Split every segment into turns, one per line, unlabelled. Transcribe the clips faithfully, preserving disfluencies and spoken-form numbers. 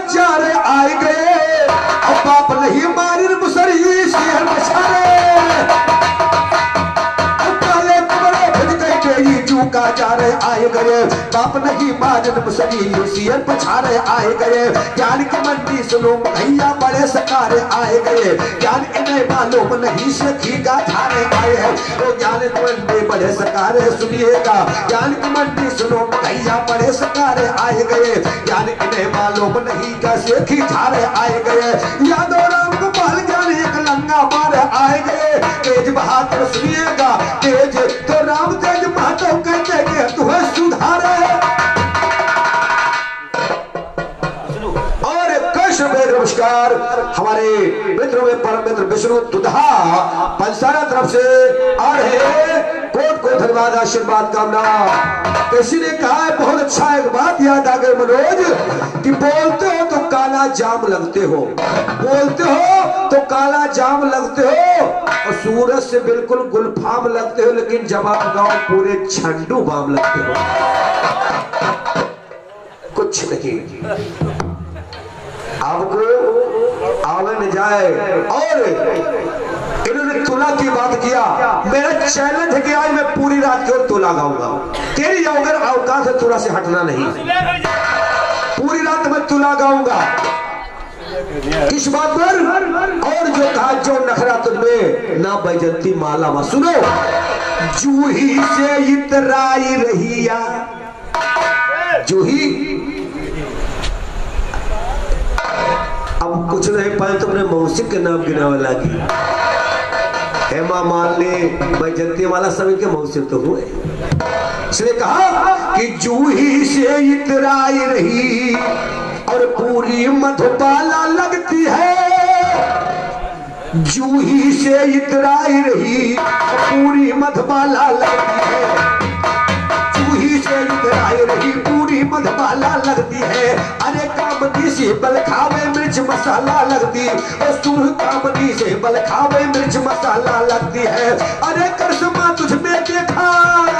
चारे आए गए, अब बाप नहीं मारिन मुसरी शेर बचारे, का जा रहे आए गए, बाप नहीं मारन मुसरी शेर पछारे आए गए। ज्ञान की मंडी सुनो भैया बड़े सकारे आए गए, ज्ञान इन्हें मालूम नहीं सखी गाथारे आए हैं। तो ज्ञान की मंडी बड़े सकारे सुनिएगा, ज्ञान की मंडी सुनो भैया बड़े सकारे आए गए, ज्ञान इन्हें मालूम नहीं का सखी थारे आए गए। यादव राम गोपाल ज्ञान एक लंगा मारे आए गए, तेज बहादुर सुनिएगा तेज तो राम तेज महतो कहते कि तुम्हें सुधारे। और कृष्ण में नमस्कार हमारे मित्र में परम मित्र विष्णु दुधा पंसारा तरफ से आ रहे, कोट को धन्यवाद आशीर्वाद कामना। किसी ने कहा है बहुत अच्छा, एक बात याद आ गई मनोज कि बोलते हो तो काला जाम लगते हो, बोलते हो तो काला जाम लगते हो और सूरज से बिल्कुल गुलफाम लगते हो, लेकिन जवाब गांव पूरे छंडू बाम लगते हो, कुछ नहीं आपको आवे न जाए। और इन्होंने तुला की बात किया, मेरा चैलेंज है कि आज मैं पूरी रात केवल तुला गाऊंगा, तेरी अवगर अवकाश है तुला से हटना नहीं, पूरी रात मैं तुला गाऊंगा इस बात पर। और जो कहा जो नखरा तुझमें ना बैजंती माला मा, सुनो जूही से इतराई रहिया, जूही अब कुछ नहीं पाए तुमने मौसी के नाम गिनावे लगी, हेमा मालिनी बैजंती वाला सभी के मौसी तो हुए, इसलिए कहा कि जूही से इतराई रही और पूरी मधुबाला लगती है, जूही से इतराई रही पूरी मधुबाला लगती है, जूही से इतराई रही पूरी मधुबाला लगती है। अरे कामनी से बल खावे मिर्च मसाला लगती, और सुर कामनी से बल खावे मिर्च मसाला लगती है। अरे करिश्मा तुझ में देखा,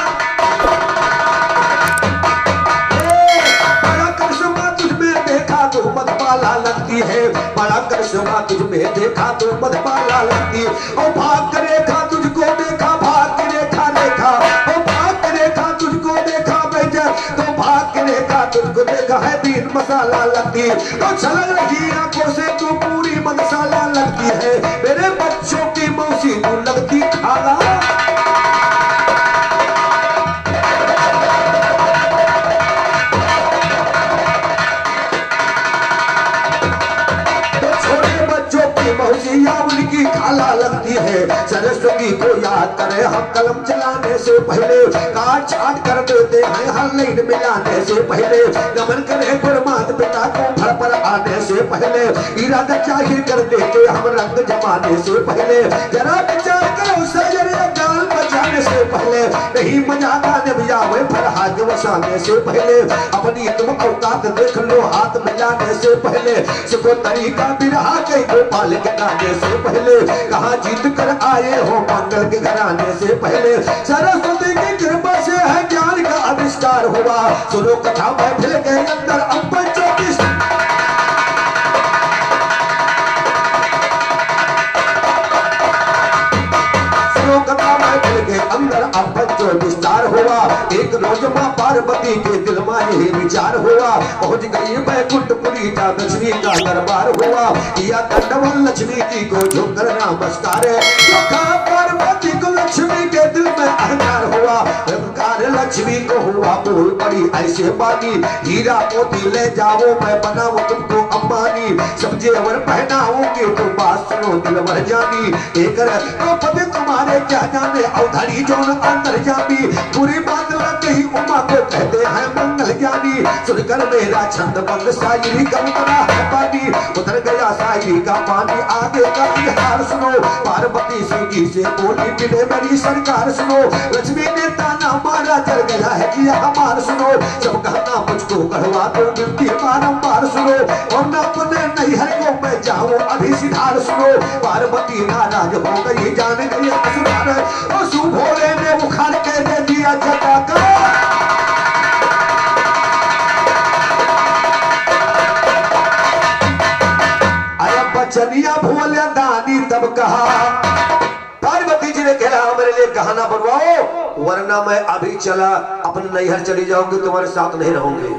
तो मधुबाला लगती है, बड़ा करिश्मा तुझ में देखा तो मधुबाला लगती, और भाग रेखा तुझको देखा, भाग रेखा रेखा, और भाग रेखा तुझको देखा बेजा, तो भाग रेखा तुझको देखा है बीन मसाला लगती, तो छलक रही आंखों से तू पूरी मसाला लगती है, मेरे बच्चों की मौसी तू लगती खाला। उनकी खाला लगती है, सरस्वती को याद करे हम कलम चलाने से पहले, काट छाट कर देते हैं हर लाइन मिलाने से पहले, नमन करे गुरमात पिता को फल पर आने से पहले, इरादा जाहिर कर देते हम रंग जमाने से पहले, जरा विचार करो सजरे गाल बजाने से पहले, नहीं मजा गाने बजावे फरहाद वसाने से पहले, अपनी तुम औकात देख लो हाथ मिलाने से पहले, सिखो तरीका बिरहा के गोपाल के गाने से पहले, कहा जीत कर आए हो मंगल के घराने से पहले, सरस्वती की कृपा से है ज्ञान का आविष्कार हुआ, सुनो कथा महफिल के अंदर अब चौबीस सुनो कथा महफिल के अंदर अब जो विस्तार हुआ, एक रोज मां पार्वती के दिल में यही विचार हुआ, पहुंच गई बैकुंठपुरी का लक्ष्मी का दरबार हुआ, किया दंडवत लक्ष्मी जी को झुककर नमस्कार, पार्वती को लक्ष्मी के दिल में अहंकार हुआ, अहंकार लक्ष्मी को हुआ बोल पड़ी ऐसे बानी, हीरा मोती ले जाओ मैं बनाऊं तुमको अंबानी, सब जेवर पहनाऊंगी तो बात सुनो दिल भर जानी, एक तो पति तुम्हारे क्या जाने अवधारी जो अंदर जानी, पूरी बात लग गई उमा को कहते हैं मंगल ज्ञानी, सुनकर मेरा छंद बंद शायरी का उतरा है पानी, उतर गया शायरी का पानी, आगे का हार सुनो, पार्वती जी से बोली मिले मेरी सरकार सुनो, लक्ष्मी ने ताना मारा चल गया है कि हमार सुनो, सब कहना मुझको गढ़वा दो बिल्कुल बारंबार सुनो, और न अपने नैहर को मैं जाऊं अभी सिधार सुनो, पार्वती नाराज हो गई जान गई असुरार, और सुभोरे ने उखाड़ के दे दिया जटा का, बचनिया भोले दानी तब कहा, पार्वती जी ने कहा मेरे लिए गहना बनवाओ वरना मैं अभी चला अपने नैहर चली जाऊंगी, तुम्हारे साथ नहीं रहूंगी।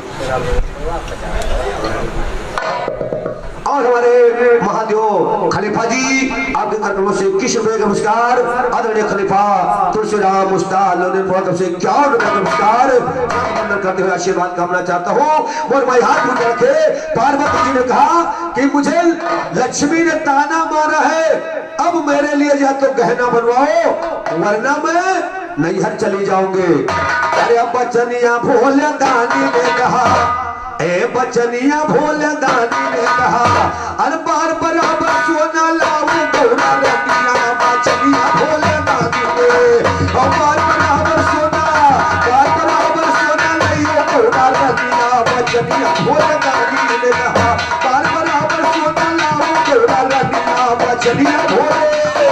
और हमारे महादेव खलीफा जी आपके कदमों से किस रुपए का नमस्कार, आदरणीय खलीफा तुलसीराम मुस्ताद लोने से क्या रुपए नमस्कार करते हुए आशीर्वाद कामना चाहता हूँ। और मैं हाथ उठा के पार्वती जी ने कहा कि मुझे लक्ष्मी ने ताना मारा है, अब मेरे लिए या तो गहना बनवाओ वरना मैं नैहर चली जाऊंगी। अरे अब बचनिया भोले दानी ने कहा, ए बचनिया भोले दानी ने कहा, अरे बार बराबर सोना लाओ गौरा रतिया, बचनिया भोले दानी ने और बार बराबर सोना बार बराबर सोना लाओ गौरा रतिया, बचनिया भोले दानी ने कहा, बार बराबर सोना लाओ गौरा रतिया, बचनिया भोले।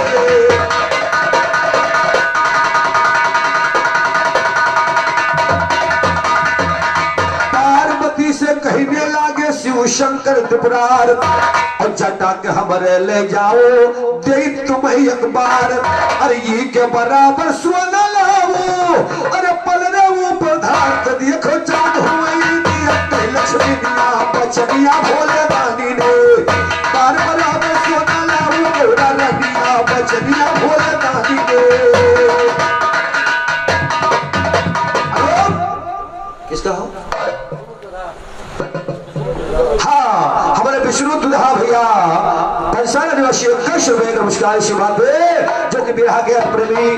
से कहने लागे शिव शंकर त्रिपुरार, और जटा के हमरे ले जाओ दे तुम्हें एक बार, अरे ये के बराबर सोना लाओ, अरे पलरे वो पदार्थ देखो चांद हुई लक्ष्मी दिया, बचनिया भोले दानी ने बार बराबर सोना लाओ गौरा रतिया, बचनिया भोले दानी ने। किसका हो? हाँ हमारे विष्णु दुल्हा भैया पंसाला निवासी कश रुपए का नमस्कार इसी बात पे जो कि बिरहा के प्रेमी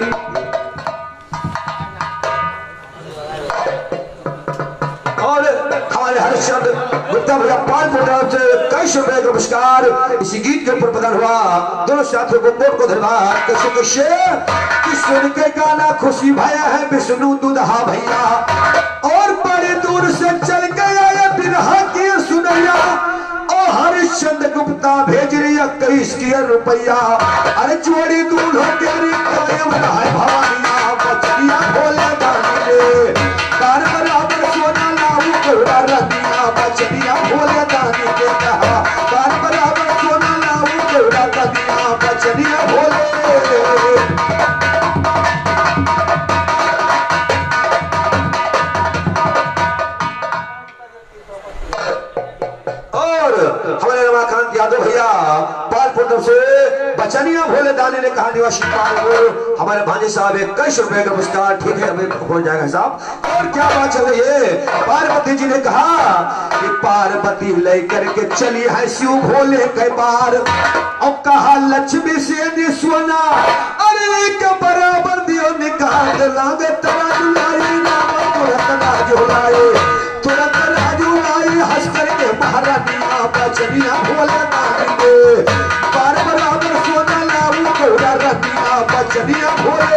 और हमारे हरिश्चंद्र गुप्ता भैया पांच तरफ से कश रुपए का नमस्कार इसी गीत के ऊपर प्रदान हुआ। दोनों साथियों को कोट को धन्यवाद। कैसे कैसे कि सुन के गाना खुशी भया है विष्णु दुल्हा भैया, और बड़ी दूर से चल के आया बिरहा की सुनैया, ओ हरिश्चंद्र गुप्ता भेज रही इक्कीस की रुपया, अरे जोड़ी दूल्हों तेरी कायम है भवानिया, बचनिया भोले दानी ने बार बराबर सोना लाऊं गौरा रतिया, बचनिया भोले दानी ने कहा, बार बराबर सोना लाऊं गौरा रतिया, बचनिया भोले। हमारे रमाकांत यादव भैया पालपुर से बचनिया भोले दानी ने कहा निवासी पालपुर, हमारे भांजे साहब इक्कीस रुपए का पुरस्कार, ठीक है हमें हो जाएगा साहब। और क्या बात चल रही है, पार्वती जी ने कहा कि पार्वती लेकर के चली है शिव भोले के बार, और कहा लक्ष्मी से सोना अरे के बराबर दियो निकाल लागे तराजू लाई तुरंत राजू लाई तुरंत राजू लाई हंस करके महारानिया, बचनिया भोले दानी ने बार बराबर सोना लाऊं गौरा रतिया, बचनिया भोले।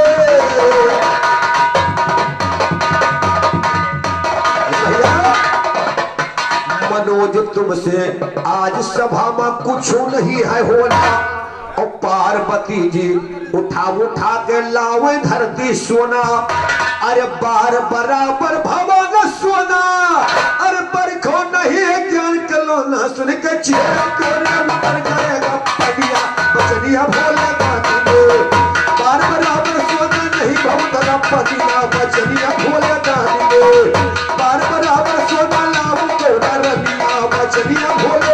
मनोज तुमसे आज सभा में कुछ नहीं है होना, और पार्वती जी उठा उठा के लावे धरती सोना, अरे बार बराबर भवन सोना, अरे बरखो नहीं ज्ञान कलो ना सुन के चेहरा कर जाएगा पटिया, बचनिया भोले दानी ने बार बराबर सोना नहीं भवतरा पटिया, बचनिया भोले दानी ने बार बराबर सोना लाऊं गौरा रतिया, बचनिया भोले।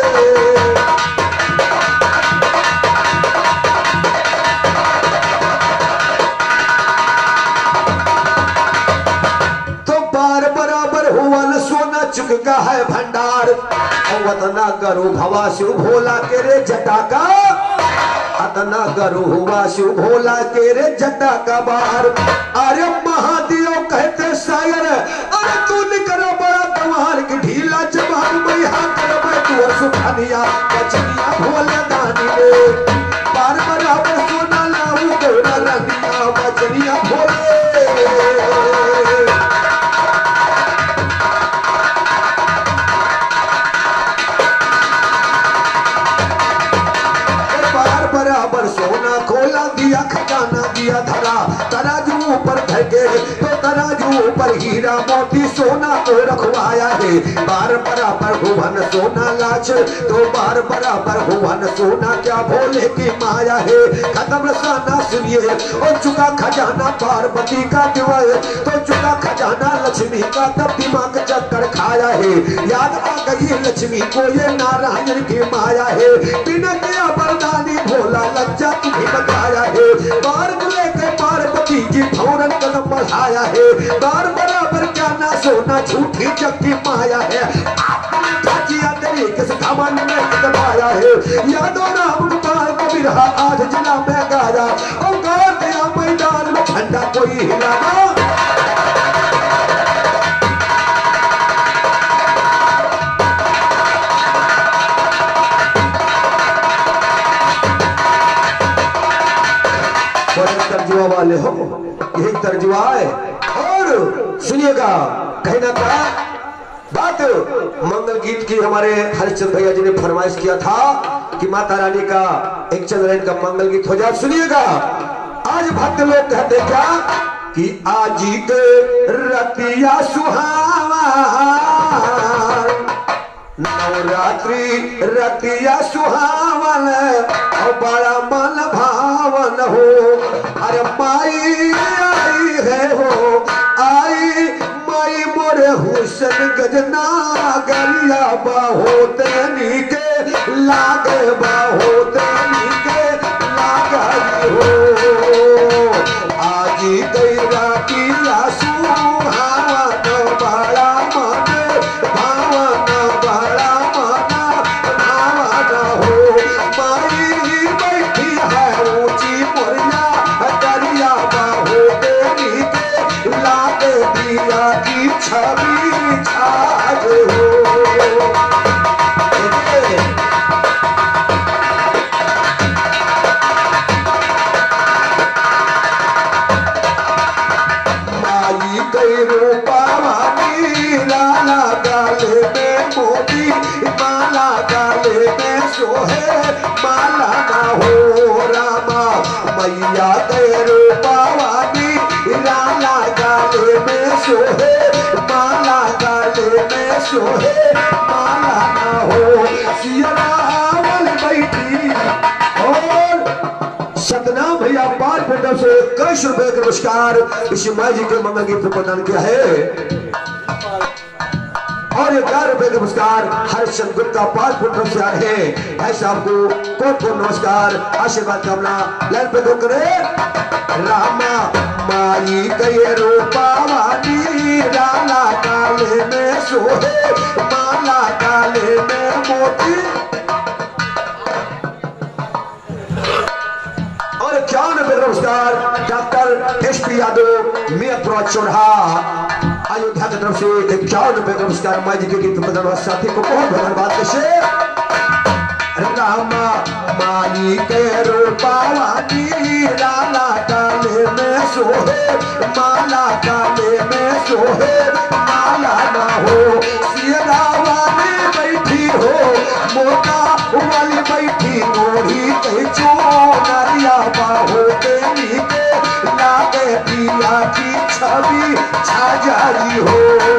चुका है भंडार, वतना करो भवा शिव भोला के रे जटा का, अतना करो हुआ शिव भोला के रे जटा का बार, अरे महादेव कहते शायर अरे तू निकलो बड़ा तुम्हार की ढीला जबान में हाथ कर तू सुखानिया, बचनिया भोले दानी ने बार बराबर सोना लाऊं गौरा रतिया, बचनिया भोले। बराबर सोना खोला दिया खजाना दिया धरा, तराजू पर धके तो तराजू ऊपर हीरा मोती सोना तो रखवाया है। बार बराबर भुवन सोना लाच तो बार बराबर भुवन सोना क्या भोले की माया है। खत्म साना सुनिए और चुका खजाना पार्वती का दिवाए तो चुका खजाना लक्ष्मी का तब दिमाग चक्कर खाया है। याद आ गई लक्ष्मी को ये नारायण की माया है। बिना किया बरदानी भोला लज्जा तुम्हें बताया है। बार लेके पार्वती जी फौरन कदम बढ़ाया है। बार बराबर क्या ना सोना झूठी चक्की माया है। तरीके से धमन में दबाया है। यादों नाम गोपाल को बिरहा आज जिला में गाया और गाड़ दिया मैदान में झंडा कोई हिलाना। तर्जुआ वाले हो यही तर्जुआ है। और सुनिएगा कहना था बात मंगल गीत की हमारे हरिश्चंद्र भैया जी ने फरमाइश किया था कि माता रानी का एक चंद्रन का मंगल गीत हो जाए। सुनिएगा आज भक्त लोग कहते क्या कि आज के रतिया सुहावा नवरात्रि रतिया सुहावन और बड़ा मन भावन हो। अरे माई आई है हो आई माई मोरे हुसन गजना गरिया बाहोतनी के लागे बाहोतनी के लागे हो। आज गई रातिया सुहावन बड़ा मन भावन बड़ा मन भावन हो। माई बैठी है ऊंची मोरिया गरिया बाहोतनी के लागे दिया की छवि छाज हो। माई गई रूपावानी लाला गाले में मोती माला गाले में सोहे माला ना हो रामा। मैया गई रूपावानी लाला गाले में सोहे माला गाले में सोहे माला ना हो। सियारावल बैठी और सतनाम भैया पांच मिनट से इक्कीस रुपए का पुरस्कार इस माई जी के मंगल गीत प्रदान किया है। और ये ग्यारह रुपए का पुरस्कार हरिश्चंद्र गुप्ता पांच फुट से आए हैं। भाई साहब को कोट कोट नमस्कार आशीर्वाद कामना लाइन पे दो करे। रामा माई गए रूपावानी लाला काले में सोहे माला काले में मोती। और क्या नमस्कार doctor S P Yadav Miyapura चौराहा अयोध्या की तरफ से इक्यावन रुपए का पुरस्कार माई जी के गीत प्रदान साथी को बहुत धन्यवाद। कैसे रामा माई के रूपावानी लाला काले में सोहे माला काले में सोहे माला ना हो। सियरा वाली बैठी हो मोटा वाली बैठी मोड़ी कहीं चोरिया बाहो देवी के लागे पिया की छवि छा जाई हो।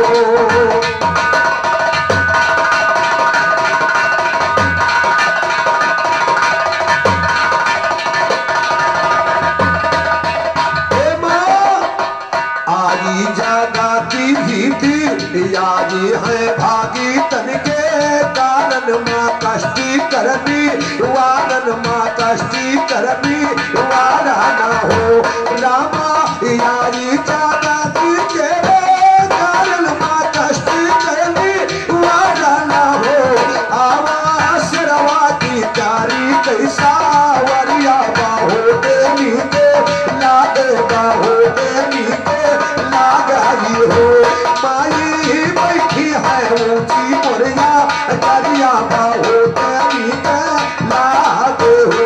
आई जागाती भीति यादी है भागी तन के कारण माँ कष्टी करनी वारन माँ कष्टी करनी वारा ना हो। रामा यारी जागाती के कारण माँ कष्टी करनी वारा ना हो। आवास रवा की कारी कैसा वरिया बाहो देवी के लागे बाहो देवी के लागाई हो। माई बैठी है ऊंची मोरिया गरिया बाहो देवी के लागे हो।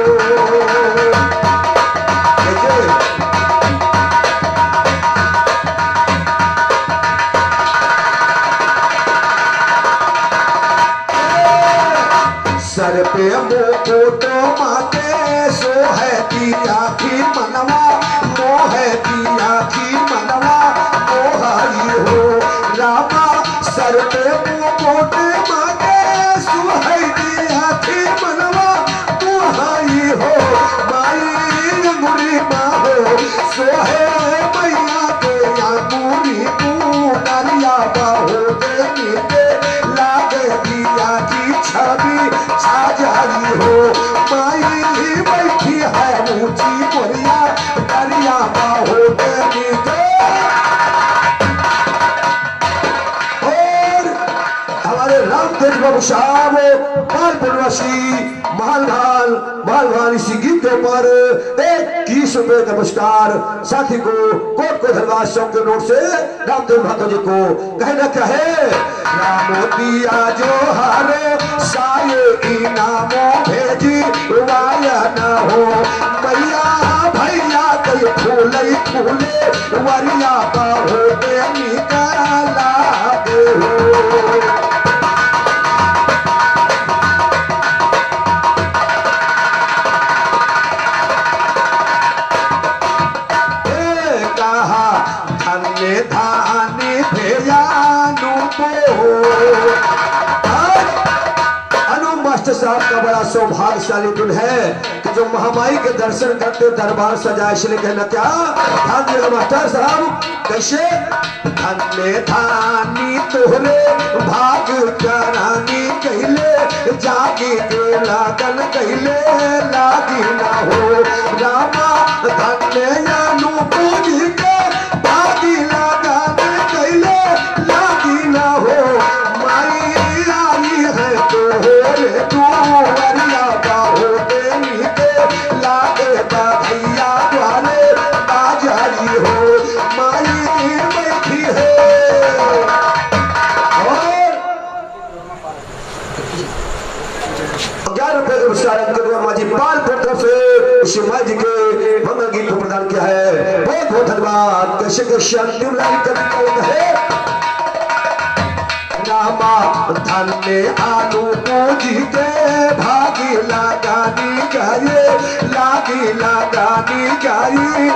सर पे मुकुट माथे सो है दिया की मनवा मोह दिया की मनवा मोह छोटे मांगे सुहाई दिया थी मनवा तू हाई हो माई अंगुरी माँ हो सोहे मैया के अंगुरी तू दरिया बाहो देनी के लागे दिया की छवि छा जाई हो माई बैठी है ऊंची मोरिया दरिया बाहो देनी के। और हमारे राम तेज बाबू साहब मालपुरवासी मालभाल मालभाल इसी गीत के ऊपर इक्कीस रुपए का पुरस्कार साथी को कोट को धनबाद चौक के नोट से रामदेव महतो जी को कहना क्या है रामो दिया जो हारे साये इनामों भेजी वाया न हो मैया भैया कई फूले फूले वरिया बाहो देनी काला दे हो। धानी भेजानु अनु मास्टर साहब का बड़ा सौभाग्यशाली दिन है कि जो महामाई के दर्शन करते दरबार सजाए इसलिए कहना क्या ध्यान देगा मास्टर साहब कैसे धन्य धानी तोहरे भाग करानी कहले जागी के लागन कहले लागी ना हो रामा धन्य अनु पूजी के लागी लगाने कहले लागी ना हो माई आई है तो रे तू वरिया बाहो देनी के लागे भैया द्वारे बाजारी हो माई बैठी है। और ग्यारह रुपए का पुरस्कार माजी पाल तरफ से माई जी के मंगल गीत को प्रदान किया है बहुत बहुत धन्यवाद। कैसे के शांति है रामा धन्य आलू पूजी के भागी लगानी चाहिए लागी लगानी चाहिए।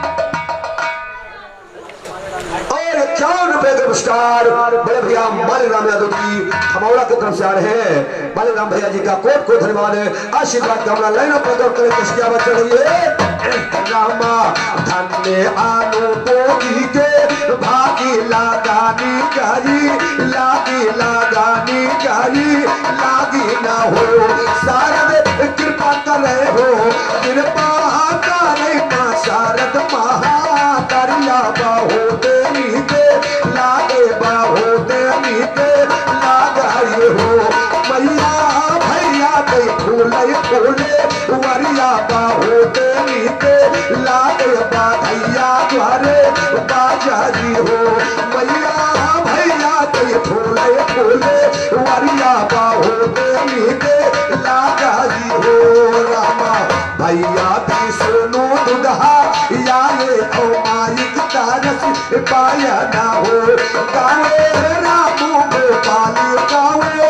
और इक्यावन रुपए का पुरस्कार बड़े भैया मालिराम यादव जी खमौड़ा की तरफ से आ रहे हैं मालिराम भैया जी का कोट को धन्यवाद आशीर्वाद कामना लाइन पर दौड़ करें किसकी आवाज चल रही है रामा धन्य आलू पूजी के भागी लगानी चाहिए लागी लगानी चाहिए लागी ना हो शारद कृपा करे हो कृपा करे मां शारद महाकारिया बाहो देनी के लागे बाहो देनी के लागाई हो मैया भैया के फूले फूले वरिया बाहो देनी के लागे बाधैया द्वारे बाजारी हो मैया भैया के फूले फूले वरिया बाहो देनी के लागाई हो रामा भैया भी सुनो दुल्हा या ये अमायिक तारस पाया ना हो गावे रामू गोपाल गावे।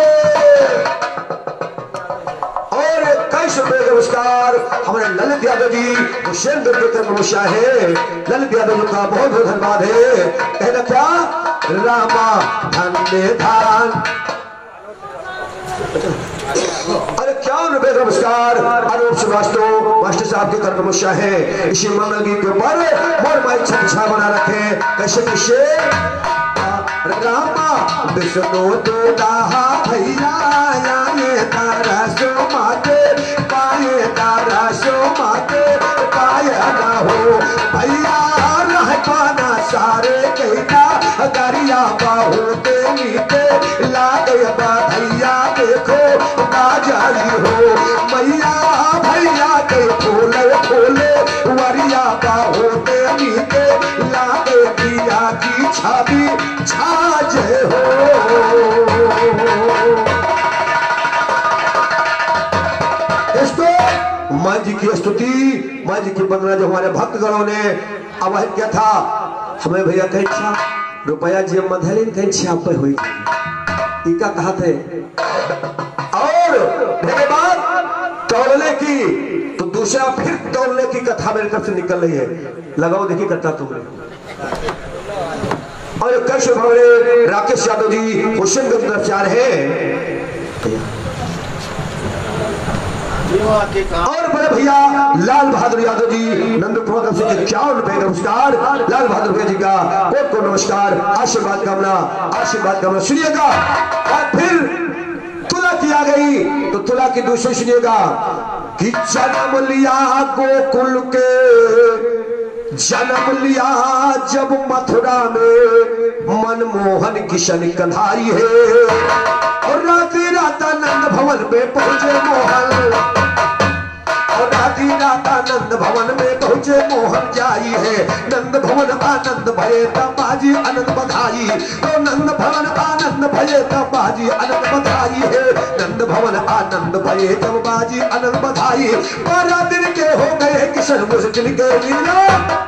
और इक्कीस रुपए का पुरस्कार हमारे ललित यादव जी हुसैनपुर के तरफ है ललित यादव जी का बहुत बहुत धन्यवाद है। कहना क्या रामा धन्य धान अरे क्या रुपए का पुरस्कार अनूप श्रीवास्तव मास्टर साहब की तरफ है इसी मंगल गीत के ऊपर मोर माई छा बना रखे कैसे कैसे रामा विष्णु तो दाहा भैया याने तारा सो माते पाए तारा सो माते पाया ना हो भैया रह पाना सारे कहता गरिया बाहो देनी के लागे भैया देखो बाजारी हो मैया भैया के फूले फूले वरिया बाहो देनी के लागे दिया की छवि छाजे हो। माँ जी की स्तुति माँ जी की वंदना जो हमारे भक्तगणों ने आवाहित किया था हमें भैया कहीं छा रुपया जी मधलिन कहीं छाप पे हुई इका कहा थे और मेरे बाद तौलने की तो दूसरा फिर तौलने की कथा मेरी तरफ से निकल रही है लगाओ देखिए कथा तुमने और कैसे भवरे राकेश यादव जी हुसैनगंज तरफ से आ रहे हैं। और बड़े भैया लाल बहादुर यादव जी नंदपुर तरफ से इक्यावन रुपए का नमस्कार। लाल बहादुर भैया जी का कोट को नमस्कार, आशीर्वाद कामना, आशीर्वाद कामना सुनिएगा। और फिर तुला की आ गई तो तुला की दूसरी सुनिएगा कि जन्म लिया गोकुल के, जन्म लिया जब मथुरा में मनमोहन किशन कन्हाई है। और राती रात नंद भवन में पहुंचे मोहन, और राती रात आनंद भवन में पहुंचे मोहन जाई है। नंद भवन आनंद भये तब बाजी आनंद बधाई, तो नंद भवन आनंद भये तब बाजी आनंद बधाई है। नंद भवन आनंद भये तब बाजी आनंद बधाई। बारह दिन के हो गए किशन मुश्किल के लीला,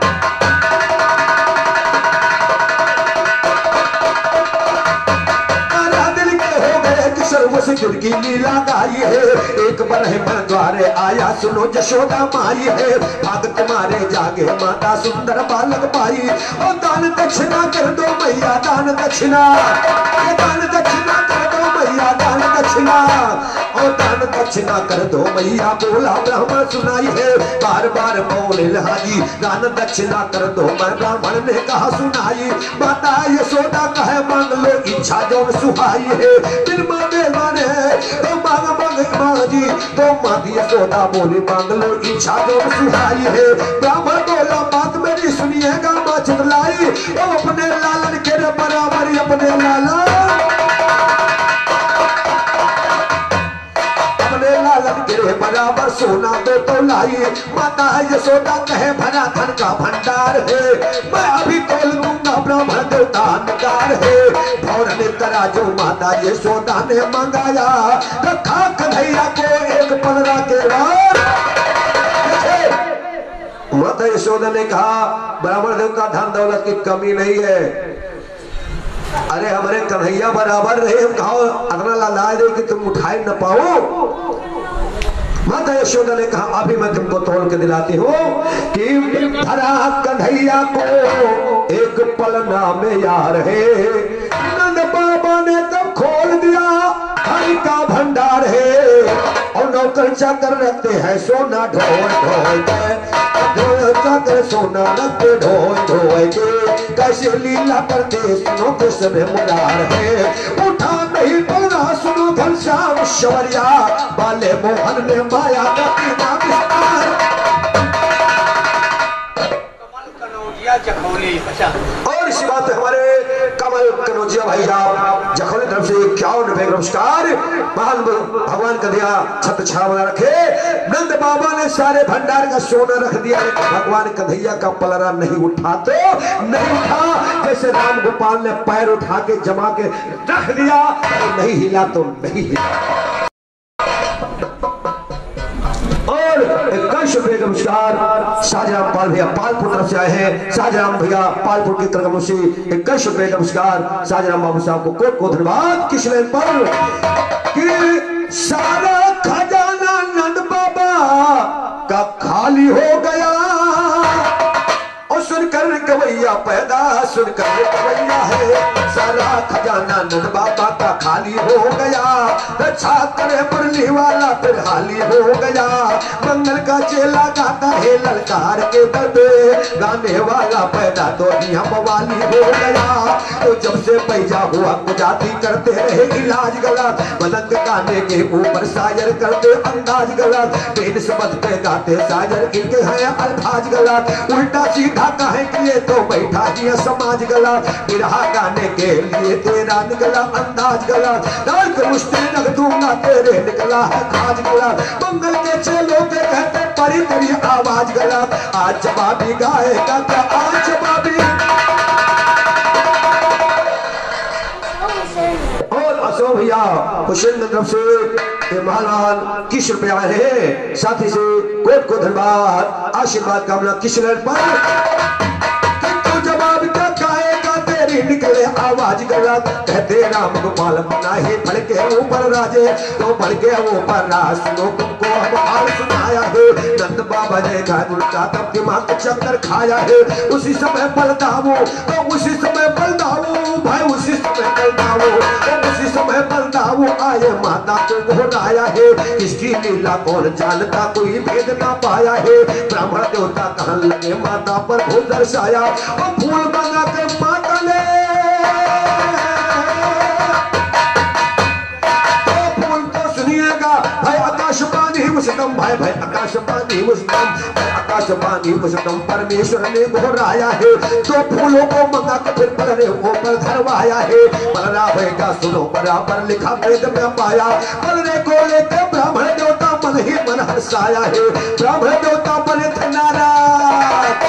मुश्किल की लीला गाई है। एक ब्रह्मण द्वारे आया सुनो जशोदा माई है। भाग तुम्हारे जागे माता सुंदर बालक पाई। और दान दक्षिणा कर दो मैया दान दक्षिणा, ये दान दक्षिणा कर दो मैया दान दक्षिणा, और दान दक्षिणा कर दो मैया बोला ब्राह्मण सुनाई है। बार बार बोले हाजी दान दक्षिणा कर दो, मैं ब्राह्मण ने कहा सुनाई। माता यशोदा कहे मांग लो इच्छा जो सुहाई है। फिर मांगे माने तो मांग मांग मांग जी, तो मांगी यशोदा बोली मांग लो इच्छा जो सुहाई है। ब्राह्मण बोला बात मेरी सुनिएगा माँ चितलाई, तो अपने लालन के बराबर अपने लाला, अपने लालन के बराबर सोना दो तो लाई। माता यशोदा कहे भरा धन का भंडार है, मैं अभी तोल दूंगा ब्राह्मण देवता निकार है। फौरन तराजू माता यशोदा ने मंगाया, रखा कन्हैया को एक पलरा के वार। माता यशोदा ने कहा ब्राह्मण देवता धन दौलत की कमी नहीं है, अरे हमारे कन्हैया बराबर रहे, हम कहो अगला लाला दे कि तुम उठाए न पाओ। माता यशोदा ने कहा अभी मैं तुमको तोड़ के दिलाती हूँ कि भरा कन्हैया को एक पलना में यार है। नंद बाबा ने तब खोल दिया धन का भंडार है, और नौकर चाकर रखते हैं सोना ढोल ढोल के, चाकर सोना रखते ढोल ढोल के। कैसे लीला करते सुनो कृष्ण मुरार है। उठा नहीं पौना सुनो घनश्याम शौर्या, बाले मोहन ने माया का पीना विस्तार। और इसी बात पे हमारे कमल कनौजिया भाई साहब जखौली तरफ से इक्यावन रुपए नमस्कार। महान भगवान का दिया छत्र छाया बना रखे। नंद बाबा ने सारे भंडार का सोना रख दिया, भगवान कन्हैया का पलरा नहीं उठा तो नहीं उठा। जैसे राम गोपाल ने पैर उठा के जमा के रख दिया, तो नहीं हिला तो नहीं हिला। और इक्कीस रुपए का नमस्कार शाहजहां पाल भैया पालपुर तरफ से आए हैं। शाहजहां भैया पालपुर की तरफ से इक्कीस रुपए का नमस्कार। शाहजहां बाबू साहब को कोट को धन्यवाद। किस लेन पर कि सारा खजाना नंद बाबा का खाली हो गया, और सुनकर कवैया पैदा सुनकर कवैया है। सारा खजाना नंद बाबा का खाली हो गया, रक्षा करे मुरली वाला फिर हाली हो गया। मंगल का चेला गाता है ललकार के दबे, गाने वाला पैदा तो हम वाली हो गया। तो जब से पैदा हुआ गुजाती करते रहे इलाज गलत, मलंग गाने के ऊपर शायर करते अंदाज गलत। बेन समझ पे गाते शायर इनके हैं अल्फाज गलत। उल्टा सीधा कहे कि ये तो बैठा ही समाज गलत। बिरहा गाने के लिए तेरा निकला अंदाज गलत, डाल के मुश्ते रख दूंगा तेरे निकला है खाज गलत। मंगल के चेलों के कहते परी तेरी आवाज गलत। आज जवाबी गाएगा क्या आज जवाबी। और अशोक भैया हुसैन की तरफ से महान किस रुपया है, साथी से कोट को धन्यवाद आशीर्वाद कामना किस पर। जवाब क्या गाएगा तेरे ही निकले आवाज गला, कहते राम गोपाल बना ही बढ़ के ऊपर राजे, तो बढ़ के ऊपर राज सुनो तुमको हम हाल सुनाया है। नंद बाबा ने कहा उनका तब दिमाग चक्कर खाया है। उसी समय बलदाऊ, तो उसी समय बलदाऊ भाई, उसी समय बलदाऊ, तो उसी समय बलदाऊ आए माता को घोराया है। इसकी लीला कौन जानता, कोई भेद ना पाया है। ब्राह्मण देवता कहने लगे माता पर भूल दर्शाया, और फूल बना के माता ने भाई आकाशवाणी मुझकम, भाई भाई आकाशवाणी मुझकम, आकाशवाणी मुझकम परमेश्वर ने घोराया है। तो फूलों को मंगा के फिर पलरे ऊपर धरवाया है। पलरा होगा सुनो बराबर लिखा वेद में पाया, पलरे को लेकर ब्राह्मण देवता मन ही मन हर्षाया है। ब्राह्मण देवता बने थे नाराज,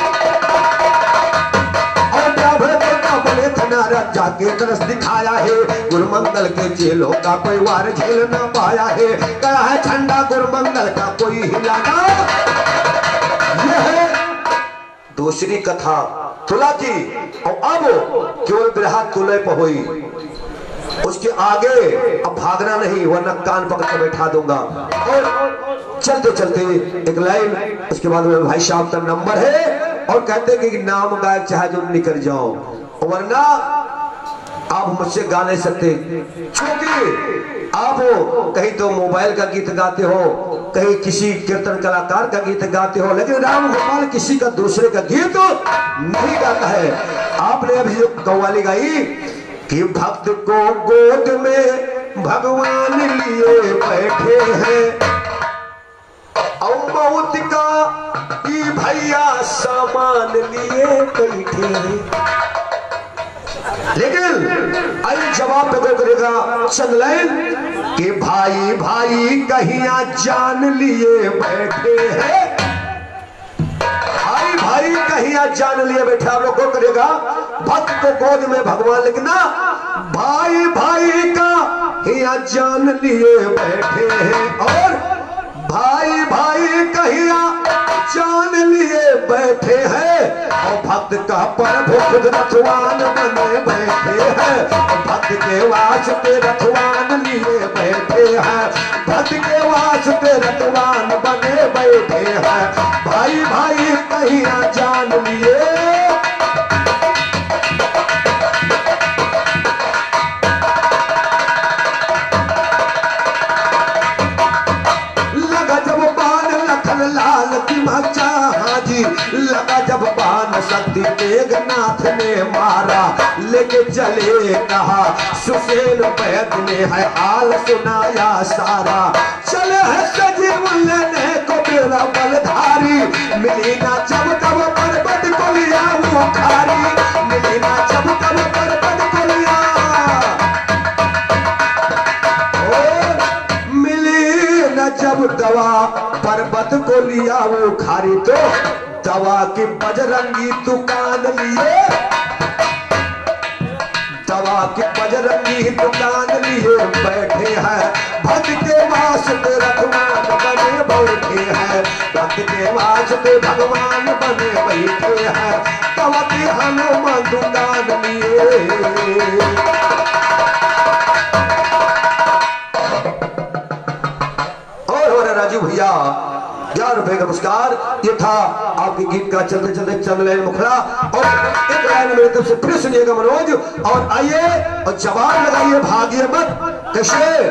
जाके तरस दिखाया है। गुरुमंगल के चेलों का कोई वार झेल ना पाया है। कहा है ठंडा गुरुमंगल का कोई हिलाना। यह है दूसरी कथा तुला की। और अब केवल बिरहा तुले पर हुई, उसके आगे अब भागना नहीं वरना कान पकड़ के बैठा दूंगा। और चलते चलते एक लाइन, उसके बाद में भाई साहब का नंबर है और कहते कि नाम गायक चाहे जो निकल जाओ, वरना आप मुझसे गा नहीं सकते। क्योंकि आप कहीं तो मोबाइल का गीत गाते हो, कहीं किसी कीर्तन कलाकार का गीत गाते हो, लेकिन राम गोपाल किसी का दूसरे का गीत नहीं गाता है। आपने अभी जो कव्वाली गाई कि भक्त को गोद में भगवान लिए बैठे हैं, और मौत का ई भैया सामान लिए बैठे हैं। लेकिन आई जवाब पे को करेगा चंदलाइन कि भाई भाई कहिया जान लिए बैठे हैं। भाई भाई कहिया जान लिए बैठे, आप लोग को करेगा भक्त को गोद में भगवान, लेकिन ना भाई भाई का हिया जान लिए बैठे हैं। और भाई भाई कहिया जान लिए बैठे हैं, और भक्त का प्रभु खुद रथवान बने बैठे हैं। भक्त के वास्ते रथवान लिए बैठे हैं, भक्त के वास्ते रथवान बने बैठे हैं। भाई भाई कहिया जान लिए, लाल की मचा हाजी लगा जब बान शक्ति मेघनाथ ने मारा, लेके चले कहा सुसेन वैद्य ने है हाल सुनाया सारा। चले है सजीव लेने को मेरा बलधारी, मिली ना जब तब पर्वत को लिया वो खारी, मिली ना जब तब पर्वत को लिया, मिली न जब दवा पर्वत को लिया वो खारी, तो दवा की बजरंगी दुकान लिए, दवा की बजरंगी दुकान लिए बैठे हैं। भक्त के वास्ते रघुमान बने बैठे हैं, भक्त के वास्ते भगवान बने बैठे हैं। दवा की हनुमान दुकान लिए, राजू भैया ग्यारह रुपए का पुरस्कार। ये था आपके गीत का चलते चलते चल लाइन मुखड़ा। और एक लाइन मेरे तरफ से फिर सुनिएगा मनोज, और आइए और जवाब लगाइए भाग्य मत कैसे।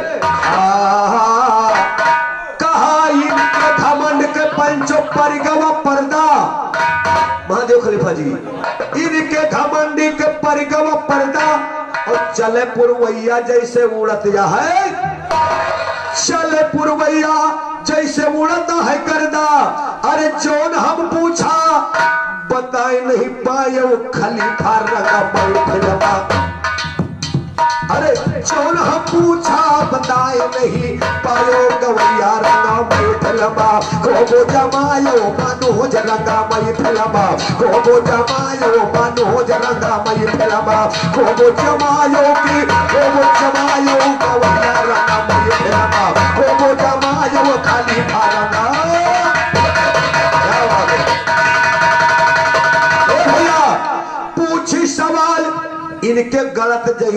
कहा इनके घमंड के पंचो परिगवा पर्दा, महादेव खलीफा जी, इनके घमंडी के परिगवा पर्दा, और चले पुरवैया जैसे उड़त या है, चले पुरवैया जैसे उड़ता है गर्दा। अरे जोन हम पूछा बताए नहीं पाए वो खलीफा रंगा बैठलबा, अरे जोन हम पूछा बताए नहीं पायो गवैया रंगा बैठलबा। गोबो जमायो मनोज रंगा बैठलबा, गोबो जमायो मनोज रंगा बैठलबा, गोबो जमायो की गोबो जमायो गवैया रंगा बैठलबा, गोबो जमायो खलीफा रंगा।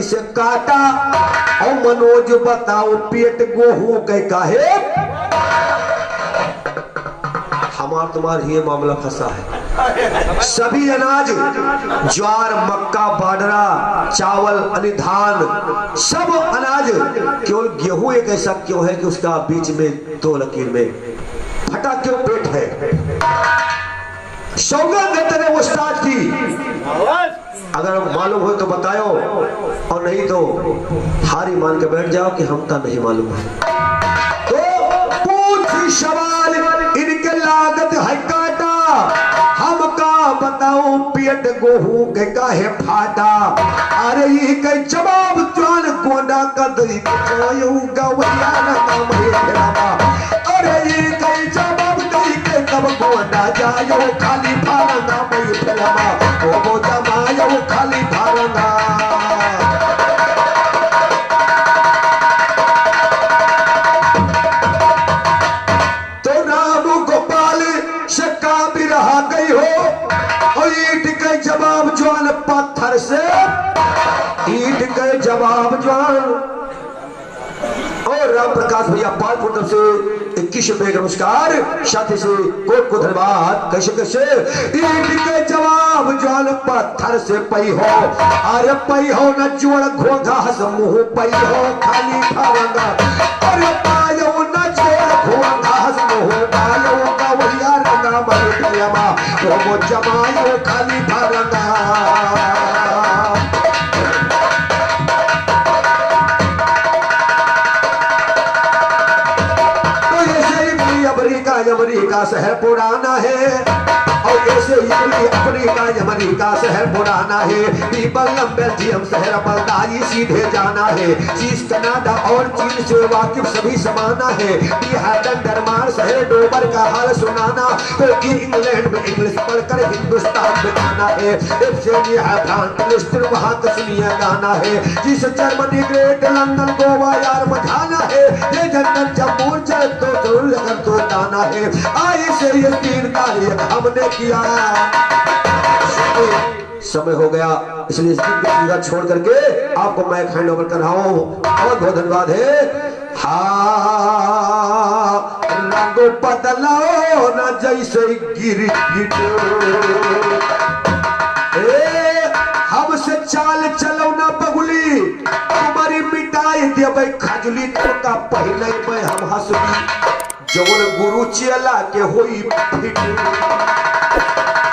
कैसे काटा। और मनोज बताओ पेट गोहू के काहे, हमार तुम्हार ही मामला फंसा है। सभी अनाज ज्वार मक्का बाजरा चावल अनिधान सब अनाज, केवल गेहूं एक ऐसा क्यों है कि उसका बीच में दो लकीर में फटा क्यों पेट है। सौगंध देते रहे वो स्टार्ट की, अगर मालूम हो तो बताओ और नहीं तो हारी मान के बैठ जाओ कि हमका नहीं मालूम है। तो पूछ सवाल इनके लागत है काटा, हमका बताओ पेट गोहू के काहे फाटा। अरे ये कई जवाब जान गोंडा का दई जायो गवैया ना मेरा। अरे ये कई जवाब दई के कब गोंडा जायो खाली फारंगा मई फिल्मा ओ वो जमायो खाली फारंगा। तो राम गोपाल से काबिर रहा गई हो और ईट के जवाब ज्वाल पत्थर से, ईट के जवाब ज्वाल। और राम प्रकाश भैया पालपुर से इक्कीस रुपए का नमस्कार, साथी से कोट को धन्यवाद। कैसे कैसे ईट के जवाब ज्वाल पत्थर से पई हो, अरे पई हो न जोड़ घोघा हस मुंह पई हो खाली फारंगा। अरे पायो न जोड़ घोघा हस मुंह पायो का वहिया रंगा मर प्रेमा तो वो जमायो खाली फारंगा। अमेरिका शहर पुराना है और ऐसे ही अफ्रीका अमेरिका शहर पुराना है। पीपलम बेल्जियम शहर बल्दाई सीधे जाना है। चीज कनाडा और चीन से वाकिफ सभी समाना है। डेनमार्क शहर डोबर का हाल सुनाना, तो इंग्लैंड में इंग्लिश पढ़कर हिंदुस्तान में जाना है। वहां का सुनिए गाना है। जिस जर्मनी ग्रेट लंदन गोवा यार बजाना है। ये जन्नत जम्मू चल तो जरूर अगर तो जाना है। आई से ये तीन कार्य हमने किया। समय हो गया इसलिए इस दिन को छोड़ करके आपको मैं हैंड ओवर कर रहा हूं। बहुत बहुत धन्यवाद है। हाँ रंग बदलाओ ना जैसे गिर गिट, हमसे चाल चलो ना बगुली, तुम्हारी मिटाई दे भाई खजुली। तो पहले मैं हम हंसुली जवन गुरु चेला के होई फिट।